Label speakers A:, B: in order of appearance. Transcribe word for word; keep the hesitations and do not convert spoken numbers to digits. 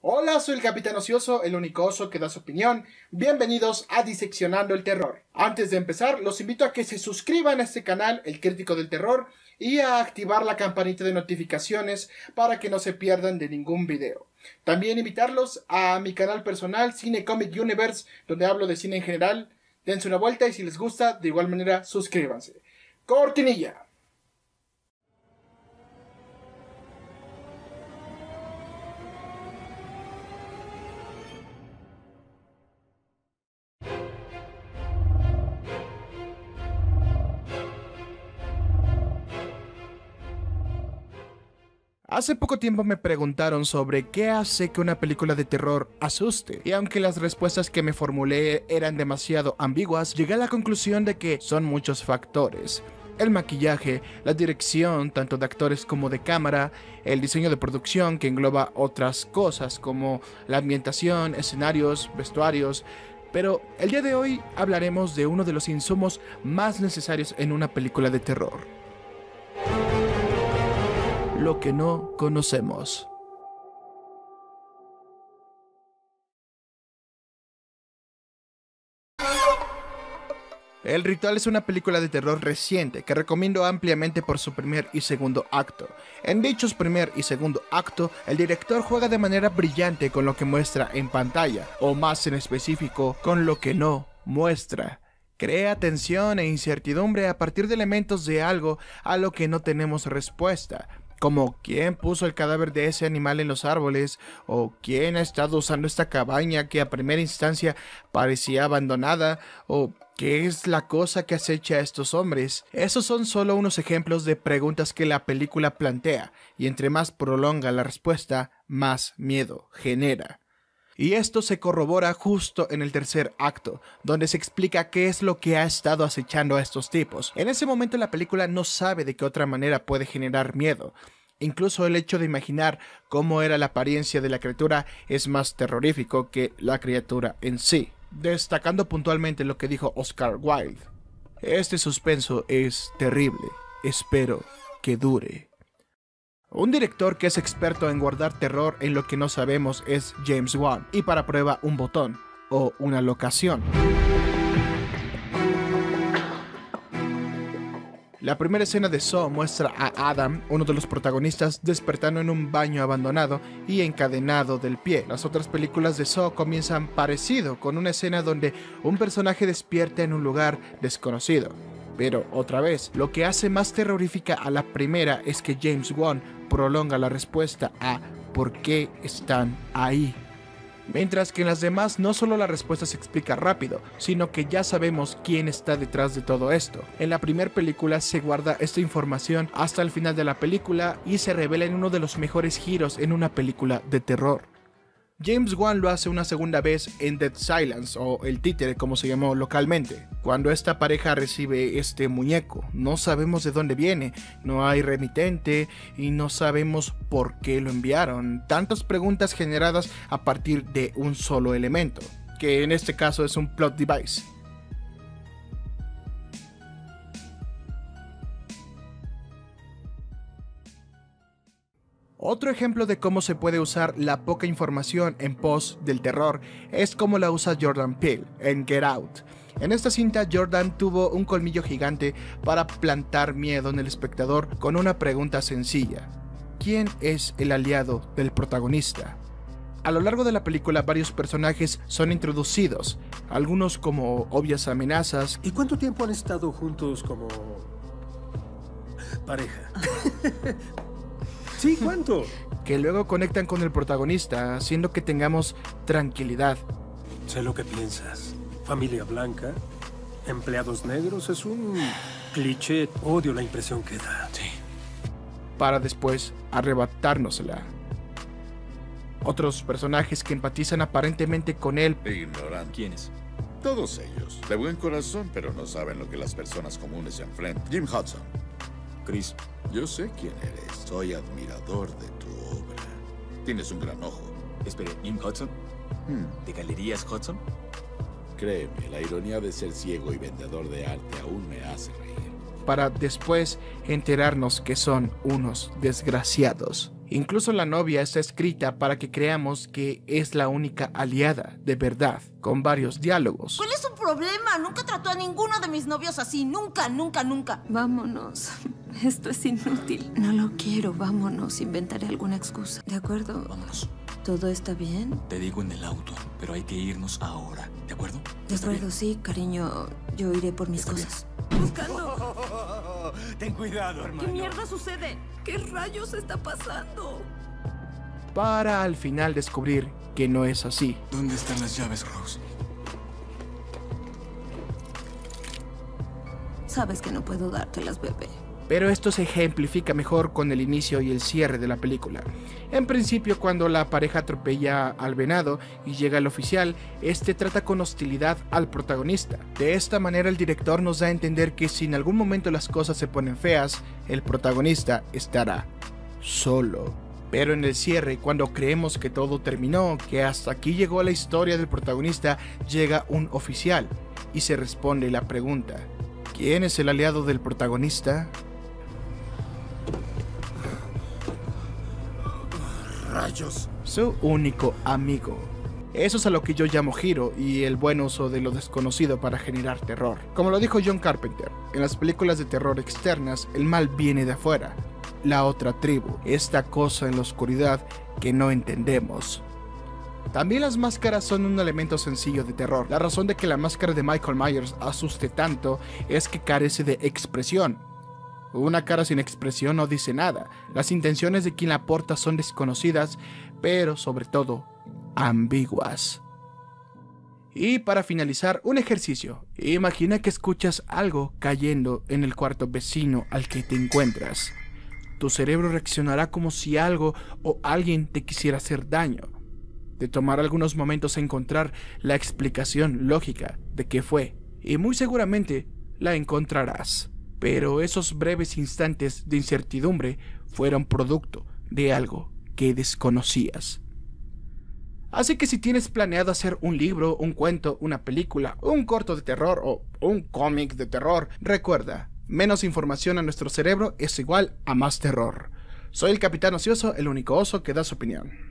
A: Hola, soy el Capitán Ocioso, el único oso que da su opinión. Bienvenidos a Diseccionando el Terror. Antes de empezar, los invito a que se suscriban a este canal, El Crítico del Terror, y a activar la campanita de notificaciones para que no se pierdan de ningún video. También invitarlos a mi canal personal, Cine Comic Universe, donde hablo de cine en general. Dense una vuelta y si les gusta, de igual manera, suscríbanse. ¡Cortinilla! Hace poco tiempo me preguntaron sobre qué hace que una película de terror asuste, y aunque las respuestas que me formulé eran demasiado ambiguas, llegué a la conclusión de que son muchos factores. El maquillaje, la dirección, tanto de actores como de cámara, el diseño de producción que engloba otras cosas como la ambientación, escenarios, vestuarios. Pero el día de hoy hablaremos de uno de los insumos más necesarios en una película de terror: lo que no conocemos. El Ritual es una película de terror reciente que recomiendo ampliamente por su primer y segundo acto. En dichos primer y segundo acto, el director juega de manera brillante con lo que muestra en pantalla, o más en específico, con lo que no muestra. Crea tensión e incertidumbre a partir de elementos de algo a lo que no tenemos respuesta, como quién puso el cadáver de ese animal en los árboles, o quién ha estado usando esta cabaña que a primera instancia parecía abandonada, o qué es la cosa que acecha a estos hombres. Esos son solo unos ejemplos de preguntas que la película plantea, y entre más prolonga la respuesta, más miedo genera. Y esto se corrobora justo en el tercer acto, donde se explica qué es lo que ha estado acechando a estos tipos. En ese momento la película no sabe de qué otra manera puede generar miedo. Incluso el hecho de imaginar cómo era la apariencia de la criatura es más terrorífico que la criatura en sí. Destacando puntualmente lo que dijo Oscar Wilde: este suspenso es terrible, espero que dure. Un director que es experto en guardar terror en lo que no sabemos es James Wan, y para prueba un botón, o una locación. La primera escena de Saw muestra a Adam, uno de los protagonistas, despertando en un baño abandonado y encadenado del pie. Las otras películas de Saw comienzan parecido, con una escena donde un personaje despierta en un lugar desconocido. Pero, otra vez, lo que hace más terrorífica a la primera es que James Wan prolonga la respuesta a ¿por qué están ahí? Mientras que en las demás no solo la respuesta se explica rápido, sino que ya sabemos quién está detrás de todo esto. En la primera película se guarda esta información hasta el final de la película y se revela en uno de los mejores giros en una película de terror. James Wan lo hace una segunda vez en Dead Silence, o El Títere como se llamó localmente, cuando esta pareja recibe este muñeco. No sabemos de dónde viene, no hay remitente y no sabemos por qué lo enviaron. Tantas preguntas generadas a partir de un solo elemento, que en este caso es un plot device. Otro ejemplo de cómo se puede usar la poca información en pos del terror es como la usa Jordan Peele en Get Out. En esta cinta, Jordan tuvo un colmillo gigante para plantar miedo en el espectador con una pregunta sencilla: ¿quién es el aliado del protagonista? A lo largo de la película, varios personajes son introducidos, algunos como obvias amenazas.
B: ¿Y cuánto tiempo han estado juntos como pareja? Sí, ¿cuánto?
A: Que luego conectan con el protagonista, haciendo que tengamos tranquilidad.
B: Sé lo que piensas. Familia blanca, empleados negros, es un cliché. Odio la impresión que da.
A: Sí. Para después arrebatárnosla. Otros personajes que empatizan aparentemente con él.
C: Ignorantes.
D: ¿Quiénes?
C: Todos ellos. De buen corazón, pero no saben lo que las personas comunes se enfrentan. Jim Hudson.
D: Chris.
C: Yo sé quién eres. Soy admirador de tu obra. Tienes un gran ojo.
D: Espere, ¿Jim Hudson?
C: Hmm.
D: ¿De Galerías Hudson?
C: Créeme, la ironía de ser ciego y vendedor de arte aún me hace reír.
A: Para después enterarnos que son unos desgraciados. Incluso la novia está escrita para que creamos que es la única aliada de verdad, con varios diálogos.
E: ¿Cuál es su problema? Nunca trató a ninguno de mis novios así. Nunca, nunca, nunca.
F: Vámonos. Esto es inútil. No lo quiero. Vámonos. Inventaré alguna excusa. ¿De acuerdo?
D: Vámonos.
F: ¿Todo está bien?
D: Te digo en el auto, pero hay que irnos ahora. ¿De acuerdo?
F: De acuerdo, sí, cariño. Yo iré por mis cosas.
G: ¡Buscando! Ten cuidado, hermano.
F: ¿Qué mierda sucede? ¿Qué rayos está pasando?
A: Para al final descubrir que no es así.
D: ¿Dónde están las llaves, Rose?
F: Sabes que no puedo dártelas, bebé.
A: Pero esto se ejemplifica mejor con el inicio y el cierre de la película. En principio, cuando la pareja atropella al venado y llega el oficial, este trata con hostilidad al protagonista. De esta manera el director nos da a entender que si en algún momento las cosas se ponen feas, el protagonista estará solo. Pero en el cierre, cuando creemos que todo terminó, que hasta aquí llegó la historia del protagonista, llega un oficial y se responde la pregunta: ¿quién es el aliado del protagonista?
C: ¡Rayos!
A: Su único amigo. Eso es a lo que yo llamo giro y el buen uso de lo desconocido para generar terror. Como lo dijo John Carpenter, en las películas de terror externas, el mal viene de afuera. La otra tribu, esta cosa en la oscuridad que no entendemos. También las máscaras son un elemento sencillo de terror. La razón de que la máscara de Michael Myers asuste tanto es que carece de expresión. Una cara sin expresión no dice nada. Las intenciones de quien la porta son desconocidas, pero sobre todo, ambiguas. Y para finalizar, un ejercicio. Imagina que escuchas algo cayendo en el cuarto vecino al que te encuentras. Tu cerebro reaccionará como si algo o alguien te quisiera hacer daño. Te tomará algunos momentos encontrar la explicación lógica de qué fue, y muy seguramente la encontrarás. Pero esos breves instantes de incertidumbre fueron producto de algo que desconocías. Así que si tienes planeado hacer un libro, un cuento, una película, un corto de terror o un cómic de terror, recuerda, menos información a nuestro cerebro es igual a más terror. Soy el Capitán Ocioso, el único oso que da su opinión.